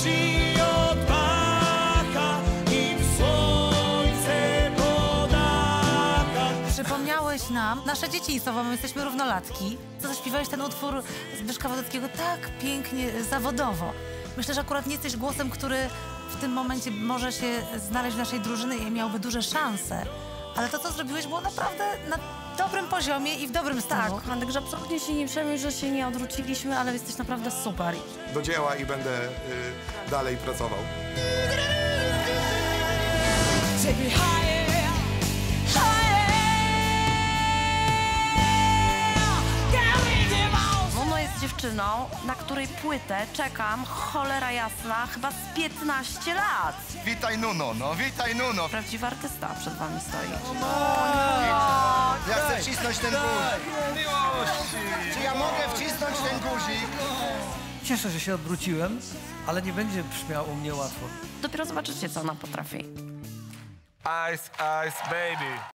ci odmacha i w słońce podacha. Przypomniałeś nam nasze dzieciństwo, bo my jesteśmy równolatki. Co zaśpiewałeś ten utwór Zbyszka Wodeckiego tak pięknie, zawodowo. Myślę, że akurat nie jesteś głosem, który w tym momencie może się znaleźć w naszej drużynie i miałby duże szanse. Ale to, co zrobiłeś, było naprawdę na dobrym poziomie i w dobrym stanie. Tak, także absolutnie się nie przejmuj, że się nie odwróciliśmy, ale jesteś naprawdę super. Do dzieła i będę dalej pracował. Take me higher, higher. Nuno jest dziewczyną, na której płytę czekam, cholera jasna, chyba z 15 lat. Witaj Nuno, no witaj Nuno. Prawdziwy artysta przed wami stoi. Ja chcę wcisnąć ten guzik. Czy ja mogę wcisnąć ten guzik? Cieszę, że się odwróciłem, ale nie będzie brzmiało u mnie łatwo. Dopiero zobaczycie, co ona potrafi. Ice, ice, baby.